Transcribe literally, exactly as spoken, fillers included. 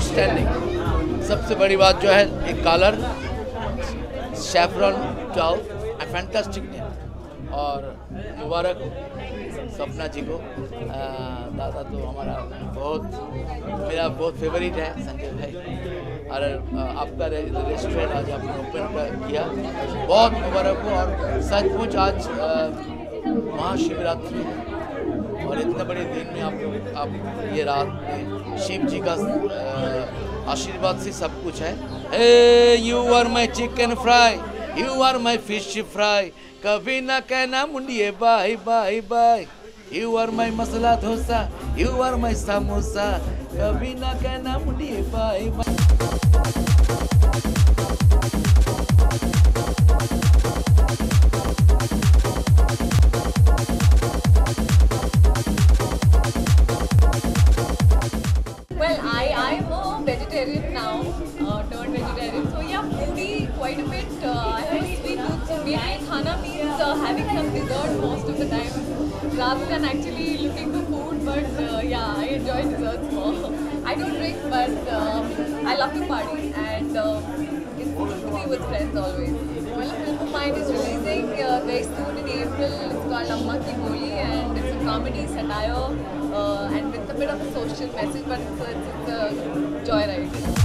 Outstanding. सबसे बड़ी बात जो है एक colour saffron twelve fantastic name. और मुबारक सपना जी को। आ, दादा तो हमारा बहुत मेरा बहुत फेवरेट है संजय भाई। और आपका रेस्टोरेंट आज आपने ओपन किया, बहुत मुबारक हो। और सचमुच आज महाशिवरात्रि है और इतने बड़े दिन में आप आप ये रात में शिव जी का आशीर्वाद से सब कुछ है। Hey you are my chicken fry, you are my fish fry, कभी ना कहना मुंडिए bye bye bye. You are my masala dosa, you are my samosa, कभी ना कहना मुंडिए bye bye. Well, I I'm a vegetarian now, uh, turned vegetarian. So yeah, foodie quite a bit. Uh, I have a sweet tooth, so maybe khana means uh, having some dessert most of the time, rather than actually looking for food. But uh, yeah, I enjoy desserts more. I don't drink, but um, I love to party, and uh, it's good to be with friends always. Well, a film of mine is releasing uh, very soon in April. It's called Amma Ki Holi, and it's a comedy satire uh, and with a bit of a social message, but it's, it's, it's a joyride.